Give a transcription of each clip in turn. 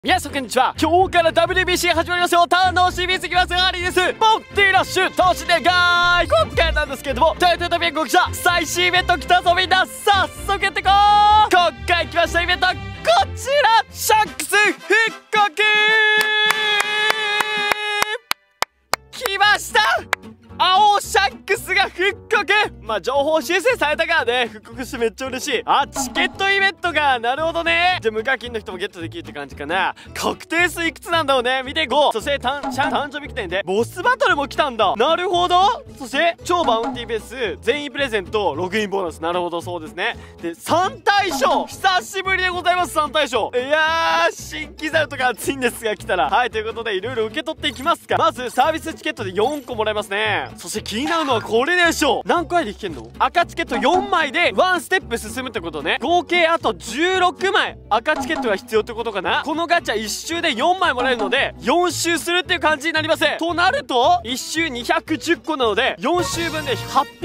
皆さんこんにちは。今日から WBC 始まりますよ。楽しみすぎます。ハリーです。モンティラッシュ投資でガーイ。今回なんですけれども、トヨタビア国社最新イベント来たぞみんな。早速やってこう。今回来ましたイベントはこちら、シャンクス復刻。来ました、青シャンクスが復刻。情報修正されたからね、復刻してめっちゃ嬉しい。チケットイベントが、なるほどね。じゃあ無課金の人もゲットできるって感じかな。確定数いくつなんだろうね、見ていこう。そして誕生日記念でボスバトルも来たんだ。なるほど。そして超バウンティーベース全員プレゼントログインボーナス。なるほど、そうですね。で3大賞、久しぶりでございます。3大賞、いやー新機材とか熱いんですが、来たらはい。ということでいろいろ受け取っていきますか。まずサービスチケットで4個もらえますね。そして気になるのはこれでしょう。何回で引けんの。赤チケット4枚で1ステップ進むってことね。合計あと16枚赤チケットが必要ってことかな。このガチャ1周で4枚もらえるので4周するっていう感じになります。となると1周210個なので4周分で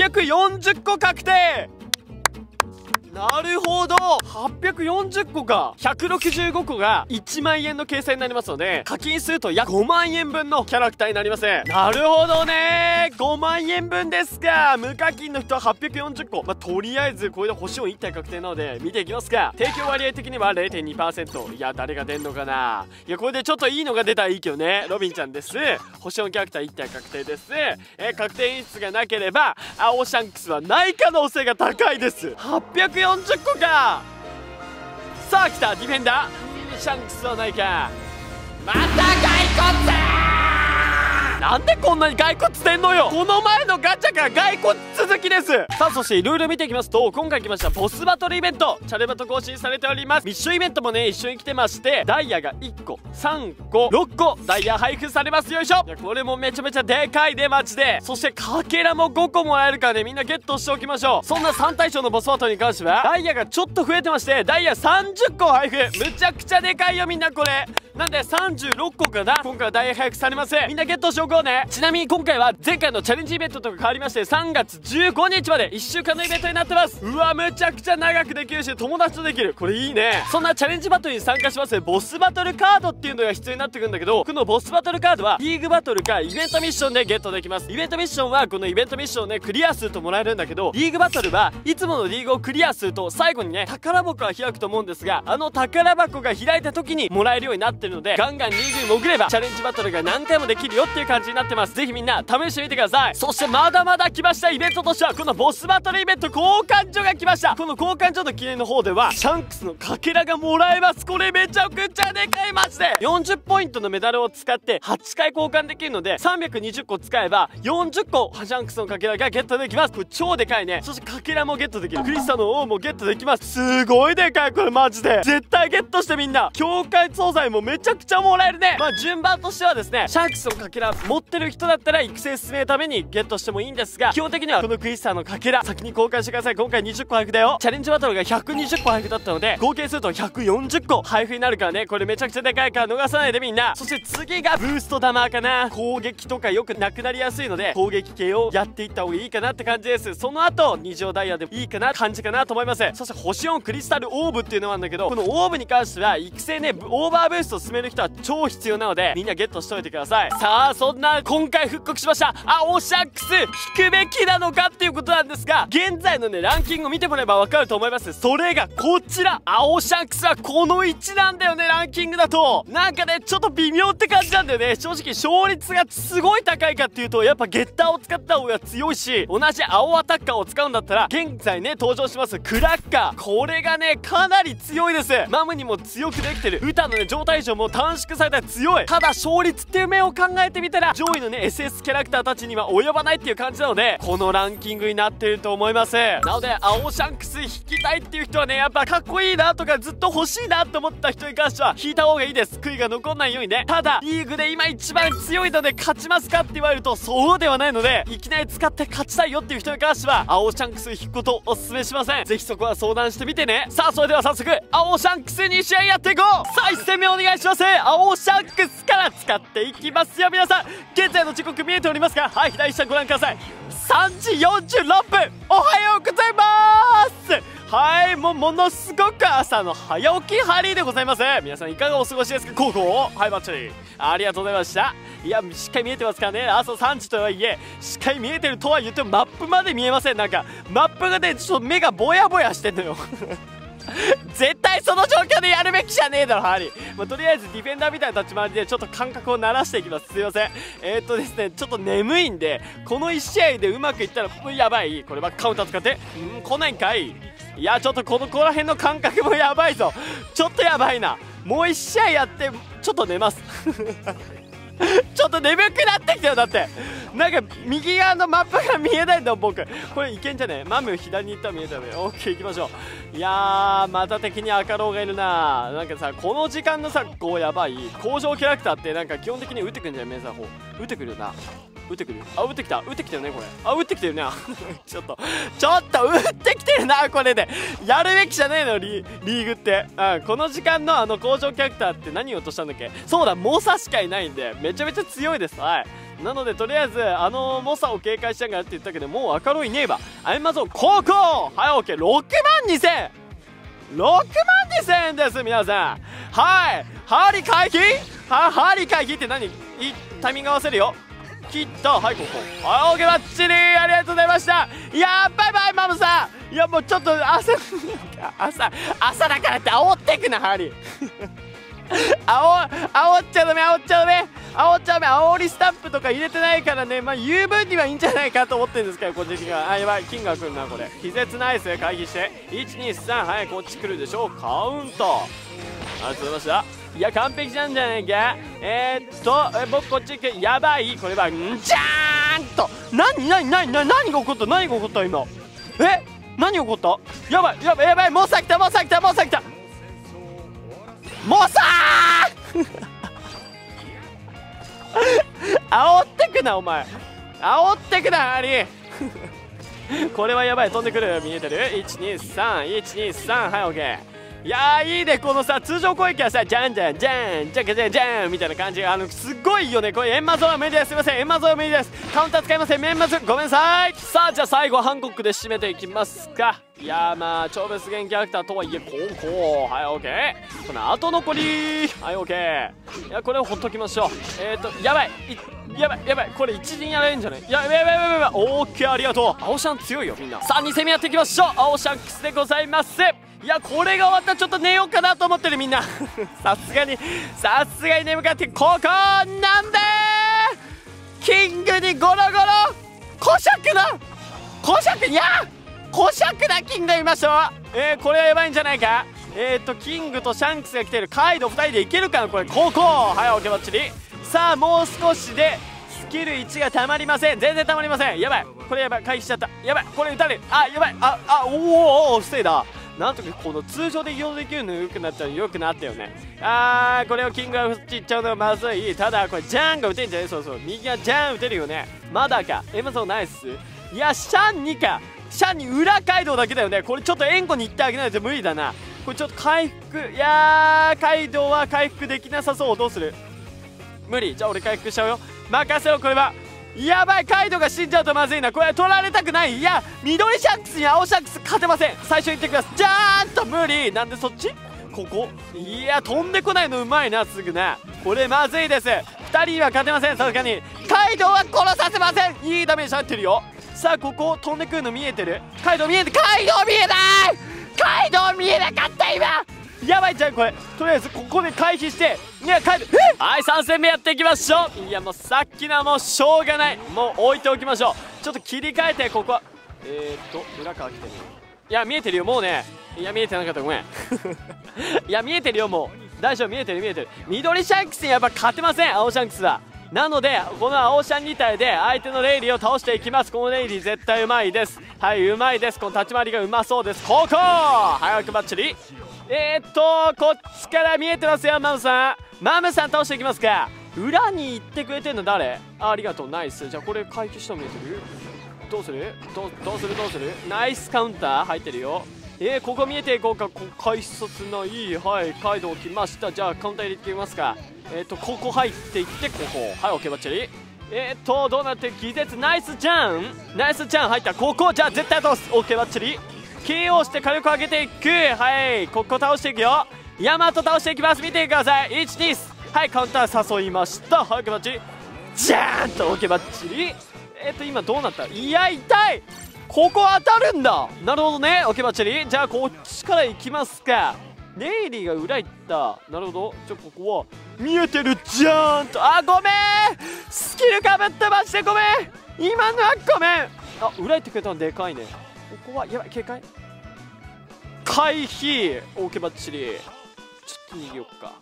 840個確定。なるほど、840個か。165個が1万円の計算になりますので、課金すると約5万円分のキャラクターになります。なるほどね、5万円分ですか。無課金の人は840個。とりあえずこれで星を1体確定なので見ていきますか。提供割合的には 0.2%。 いや誰が出んのかな。いやこれでちょっといいのが出たらいいけどね。ロビンちゃんです。星4キャラクター1体確定です。確定演出がなければ青シャンクスはない可能性が高いです。840個か。さあ来た、ディフェンダーシャンクスはないか。また骸骨。なんでこんなに骸骨してんのよ。この前のガチャから骸骨続きです。さあそしていろいろ見ていきますと、今回来ましたボスバトルイベント、チャレバト更新されております。ミッションイベントもね一緒に来てまして、ダイヤが1個3個6個ダイヤ配布されます。よいしょ。いやこれもめちゃめちゃでかいでマジで。そしてかけらも5個もらえるからね、みんなゲットしておきましょう。そんな3対象のボスバトルに関してはダイヤがちょっと増えてまして、ダイヤ30個配布。むちゃくちゃでかいよみんな。これなんで36個かな。今回はダイヤ配布されます。みんなゲットしておこうね。ちなみに今回は前回のチャレンジイベントとか変わりまして、3月15日まで1週間のイベントになってます。うわむちゃくちゃ長くできるし友達とできる。これいいね。そんなチャレンジバトルに参加しますボスバトルカードっていうのが必要になってくるんだけど、このボスバトルカードはリーグバトルかイベントミッションでゲットできます。イベントミッションはこのイベントミッションをねクリアするともらえるんだけど、リーグバトルはいつものリーグをクリアすると最後にね宝箱が開くと思うんですが、あの宝箱が開いた時にもらえるようになってるので、ガンガンリーグに潜ればチャレンジバトルが何回もできるよっていう感じになってます。ぜひみんな試してみてください。そしてまだまだ来ましたイベントとしては、このボスバトルイベント交換所が来ました。この交換所の記念の方ではシャンクスのかけらがもらえます。これめちゃくちゃでかいマジで。40ポイントのメダルを使って8回交換できるので、320個使えば40個シャンクスのかけらがゲットできます。これ超でかいね。そしてかけらもゲットできる。クリスタの王もゲットできます。すごいでかいこれマジで。絶対ゲットしてみんな。境界惣菜もめちゃくちゃもらえるね。順番としてはですね、シャンクスのかけら持ってる人だったら育成進めるためにゲットしてもいいんですが、基本的にはこのクリスタのかけら先に交換してください。今回20個配布だよ。チャレンジバトルが120個配布だったので合計すると140個配布になるからね。これめちゃくちゃでかいから逃さないでみんな。そして次がブーストダマーかな。攻撃とかよくなくなりやすいので攻撃系をやっていった方がいいかなって感じです。その後二条ダイヤでもいいかな感じかなと思います。そして星4クリスタルオーブっていうのもあるんだけど、このオーブに関しては育成ねオーバーブーストを進める人は超必要なのでみんなゲットしておいてください。さあそんな今回復刻しました青シャンクス引くべきなのかっていうことなんですが、現在のねランキングを見てもらえば分かると思います。それがこちら、青シャンクスはこの1なんだよね。ランキングだとなんかねちょっと微妙って感じなんだよね。正直勝率がすごい高いかっていうと、やっぱゲッターを使った方が強いし、同じ青アタッカーを使うんだったら現在ね登場しますクラッカー、これがねかなり強いです。マムにも強くできてる。歌のね状態上も短縮されたら強い。ただ勝率っていう面を考えてみたら上位のね SS キャラクターたちには及ばないっていう感じなので、このランキングになっていると思います。なので青シャンクス引きたいっていう人はね、やっぱかっこいいなとかずっと欲しいなと思った人に関しては引いた方がいいです。悔いが残んないようにね。ただリーグで今一番強いので勝ちますかって言われるとそうではないので、いきなり使って勝ちたいよっていう人に関しては青シャンクス引くことをおすすめしません。ぜひそこは相談してみてね。さあそれでは早速青シャンクス2試合やっていこう。さあ1戦目お願いします。青シャンクスから使っていきますよ。皆さん現在の時刻見えておりますか。はい、左下ご覧ください。3時46分、おはようございます。 はい、ものすごく朝の早起きハリーでございます。皆さんいかがお過ごしですか？ここはい、バッチリありがとうございました。いや、しっかり見えてますからね。朝3時とはいえしっかり見えてるとは言ってもマップまで見えません。なんかマップがね、ちょっと目がぼやぼやしてんのよ絶対その状況でやるべきじゃねえだろハリー。とりあえずディフェンダーみたいな立ち回りでちょっと感覚を慣らしていきます。すいません。ですね、ちょっと眠いんで、この1試合でうまくいったらやばい。これはカウンター使って来ないんかい。いや、ちょっとこら辺の感覚もやばいぞ。ちょっとやばいな。もう1試合やってちょっと寝ますちょっと眠くなってきたよ。だってなんか右側のマップが見えないんだ僕。これいけんじゃねえ。マム左に行ったら見えたよね。オッケー、行きましょう。いやー、また敵に赤ローがいるな。なんかさ、この時間のさ、こうやばい工場キャラクターってなんか基本的に撃ってくるんじゃない？メンサー砲撃ってくるよな。撃ってくる。撃ってきたよねこれ。撃ってきてるねちょっと撃ってきてるな。これでやるべきじゃねえのリーグって。この時間の工場キャラクターって何を落としたんだっけ？そうだ、モサしかいないんでめちゃめちゃ強いです。はい、なのでとりあえずモサを警戒しながらって言ったけど、もう赤ローいねえばアイマゾン高校。はい、オッケー。62000円です皆さん。はい、ハリ回帰。ハリ回帰って何？いいタイミング合わせるよ。切った。はい、ここ。はい、オーケー、バッチリありがとうございました。いやー、バイバイマムさん。いや、もうちょっと朝だからって煽ってくなハリ煽っちゃダメ。煽りスタンプとか入れてないからね、言う分にはいいんじゃないかと思ってるんですけど、個人的には。やばい、キングが来るなこれ。気絶ナイス。回避して123。はい、こっち来るでしょ。カウントありがとうございました。いや、完璧なんじゃないか。僕こっち行く。やばい。これはじゃーんと何が起こった今。何起こった？やばい。モサ来たモサー煽ってくなお前。煽ってくなハリーこれはやばい。飛んでくる。見えてる。123。はい、オッケー。いやー、いいね。このさ、通常攻撃はさ、じゃんみたいな感じがすっごいよね。これエンマゾーは無理です。すいません、エンマゾーは無理です。カウンター使いません。エンマゾーごめんなさい。さあ、じゃあ最後ハンコックで締めていきますか。いやー、超別限キャラクターとはいえこうはい、オッケー。この後残りはい、オッケー。いや、これをほっときましょう。やばい。これ一陣やられるんじゃない？やばい。オッケー、ありがとう。青シャン強いよみんな。さあ、2戦目やっていきましょう。青シャンクスでございます。いや、これが終わったらちょっと寝ようかなと思ってるみんなさすがに眠かって。ここなんでキングにゴロゴロ古尺だキングがいましたわ。これはやばいんじゃないか。キングとシャンクスが来てる。カイド2人でいけるかなこれ。ここはい、オッケー、バッチリ。さあ、もう少しでスキル1がたまりません。全然たまりません。やばい、これやばい。回避しちゃった。やばい、これ撃たれる。やばい。おお防いだ。なんとかこの通常で移動できるの良くなったよね。これをキングが振っていっちゃうのがまずい。ただこれジャンが打てんじゃね。そう右がジャン打てるよね。まだか。エマゾンナイス。いや、シャンに裏街道だけだよね。これちょっと援護に行ってあげないと無理だな。これちょっと回復。いやー、街道は回復できなさそう。どうする？無理。じゃあ俺回復しちゃうよ。任せろ。これはやばい。カイドが死んじゃうとまずいな。これ取られたくない。いや、緑シャックスに青シャックス勝てません。最初に言ってきます。じゃーんと無理。なんでそっちここ。いや、飛んでこないのうまいな。すぐな。これまずいです。2人は勝てません。さすがにカイドは殺させません。いいダメージ入ってるよ。さあ、ここ飛んでくるの見えてる。カイド見えなかった今。やばい。じゃんこれ。とりあえずここで回避して、いや、帰る。はい、3戦目やっていきましょう。いや、もうさっきのはもうしょうがない。もう置いておきましょう。ちょっと切り替えて。ここは裏側来てる。いや、見えてるよもうね。いや、見えてなかった、ごめんいや、見えてるよもう。大丈夫、見えてる。緑シャンクスにやっぱ勝てません、青シャンクスは。なのでこの青シャン2体で相手のレイリーを倒していきます。このレイリー絶対うまいです。はい、うまいです。この立ち回りがうまそうです。ここ早くバッチリ。こっちから見えてますよ。マムさん倒していきますか。裏に行ってくれてんの誰？ありがとう、ナイス。じゃあこれ回避しても見えてる。どうするナイスカウンター入ってるよ。ここ見えていこうか。快速のいい、はい、カイドウ来ました。じゃあカウンター入れてみますか。ここ入っていって、ここはい、オッケーバッチリ。どうなって気絶。ナイスチャン入った。ここじゃあ絶対倒す。オッケーバッチリ。 KO して火力上げていく。はい、ここ倒していくよ。ヤマト倒していきます。見てください。1、2、はい、カウンター誘いました。はい、バッチリジャーンと OK バッチリ。今どうなった？いや、痛い。ここ当たるんだ。なるほどね。 OK バッチリ。じゃあこっちから行きますか。ネイリーが裏行った。なるほど。ここは見えてる。ジャーンと。あ、ごめん、スキルかぶってまして、ごめん、今のはごめん。あ、裏行ってくれたのでかいね。ここはやばい。警戒回避。 OK バッチリ。ちょっと逃げよっか。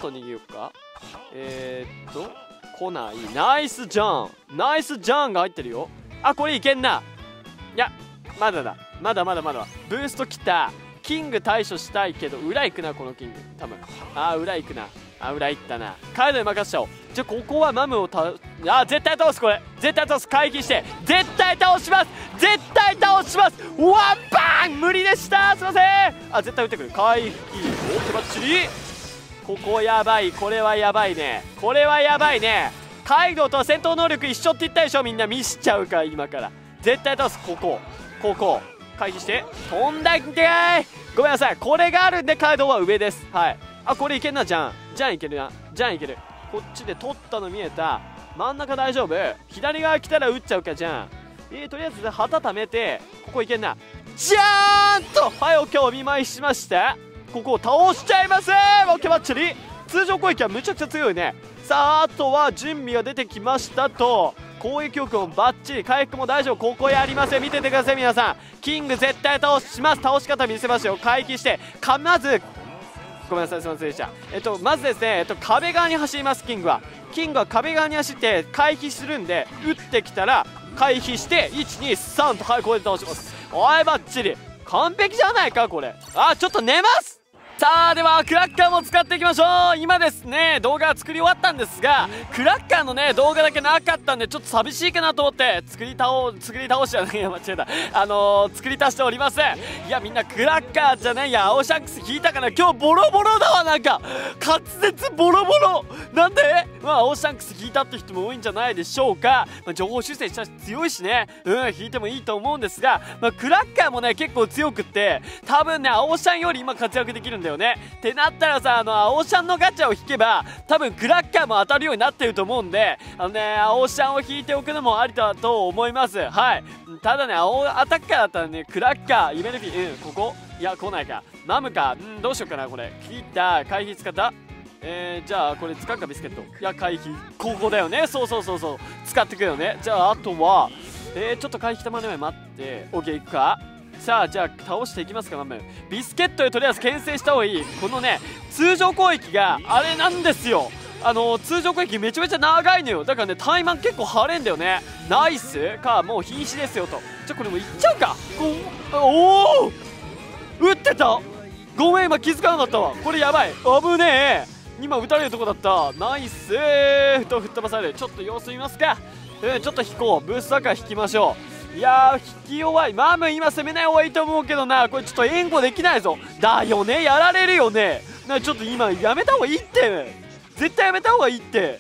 来ない。ナイスジャン。ナイスジャンが入ってるよ。あ、これいけんな。いや、まだだ。まだブースト来た。キング対処したいけど裏行くな、このキング多分。裏行くな。裏行ったな。カイドに任せちゃおう。じゃあここはマムを絶対倒す。これ絶対倒す。回避して絶対倒します。ワンバン無理でした。すいません。絶対撃ってくる。回避。おっとバッチリ。ここやばい。これはやばいね。カイドウとは戦闘能力一緒って言ったでしょ。みんな見しちゃうから今から絶対倒す。ここ回避して飛んだんかい。ごめんなさい。これがあるんでカイドウは上です。はい。これいけんな。ジャンいけるな。こっちで取ったの見えた。真ん中大丈夫。左側来たら撃っちゃうか。ジャンとりあえず旗貯めてここいけんな。ジャーンと。はい、OK お見舞いしました。ここを倒しちゃいます。OK バッチリ。通常攻撃はむちゃくちゃ強いね。さあ、あとは準備が出てきましたと。攻撃力もバッチリ。回復も大丈夫。ここやりますよ。見ててください皆さん。キング絶対倒します。倒し方見せますよ。回避してまずごめんなさい、すいませんでした。まずですね、壁側に走ります。キングは壁側に走って回避するんで、撃ってきたら回避して123と、はい、これで倒します。おいバッチリ完璧じゃないかこれ。ちょっと寝ます。さあ、ではクラッカーも使っていきましょう。今ですね、動画作り終わったんですが、クラッカーのね動画だけなかったんでちょっと寂しいかなと思って作り倒しじゃないや、間違えた。作り足しております。いや、みんなクラッカーじゃないや、青シャンクス引いたかな。今日ボロボロだわ。なんか滑舌ボロボロなんで。青シャンクス引いたって人も多いんじゃないでしょうか。情報修正したし強いしね、引いてもいいと思うんですが、クラッカーもね結構強くって、多分ね青シャンより今活躍できるんだよね。ってなったらさ、青シャンのガチャを引けば多分クラッカーも当たるようになってると思うんで、青シャンを引いておくのもありだと思います。はい。ただね、青アタッカーだったらね、クラッカー夢抜き、ここいや来ないか。マムか。どうしようかな。これ切った。回避使った。じゃあこれ使うか。ビスケット。いや回避ここだよね。そう使ってくるよね。じゃああとはちょっと回避たまる前待って OK いくか。さあ、じゃあ倒していきますか。マムビスケットでとりあえず牽制した方がいい。このね通常攻撃があれなんですよ。通常攻撃めちゃめちゃ長いのよ。だからねタイマン結構晴れんだよね。ナイスか。もう瀕死ですよと。じゃあこれもいっちゃうか。おお撃ってた。ごめん今気づかなかったわ。これやばい。危ねえ。今撃たれるとこだった。ナイスと吹っ飛ばされる。ちょっと様子見ますか。ちょっと引こう。ブースだから引きましょう。いや引き弱い。マム今攻めない方がいいと思うけどな。これちょっと援護できないぞ。だよね、やられるよね。ちょっと今やめた方がいいって。絶対やめた方がいいって。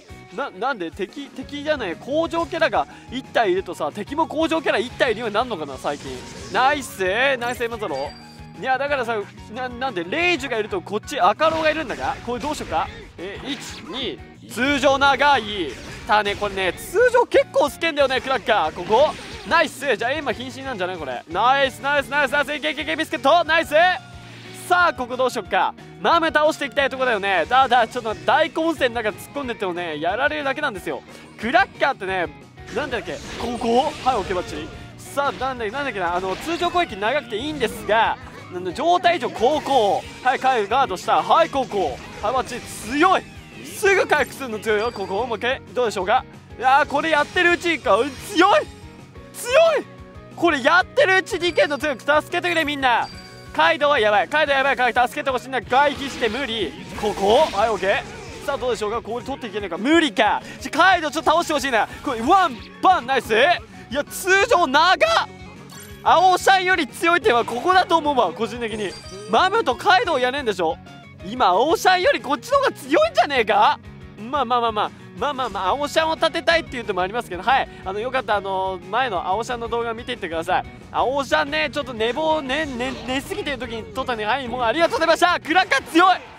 なんで敵じゃない、工場キャラが1体いるとさ、敵も工場キャラ1体いるようになるのかな最近。ナイス今だろ。いやだからさ、なんでレイジュがいるとこっち赤ローがいるんだが、これどうしようか。1、2通常長い。ただねこれね通常結構好きんだよねクラッカー。ここナイス。じゃあ今瀕死なんじゃないこれ。ナイスいけビスケットナイス。さあここどうしよっか。マム倒していきたいとこだよね。ちょっと大混戦の中突っ込んでってもねやられるだけなんですよ。クラッカーってね、なんだっけここ。はいオッケーバッチリ。さあなんだっけな、通常攻撃長くていいんですが、状態以上高校。はいガードした。はい高校。はいバッチリ強い。すぐ回復するの強いよ。ここもう一回どうでしょうか。いやーこれやってるうちか。強いこれやってるうちにいけんの強く。助けてくれみんな。カイドウはやばい。助けてほしいんだ。回避して無理。ここはいオッケー。さあどうでしょうか。これ取っていけないか。無理か。カイドウちょっと倒してほしいな。これワンバンナイス。いや通常長っ。青シャンより強い点はここだと思うわ個人的に。マムとカイドウやれんでしょ。今青シャンよりこっちの方が強いんじゃねえか。まあまあまあまあ青シャンを立てたいっていうのもありますけど、はい、よかったら前の青シャンの動画見ていってください。青シャンね、ちょっと寝すぎてる時に撮ったね。はい、もうありがとうございました。クラッカー強い。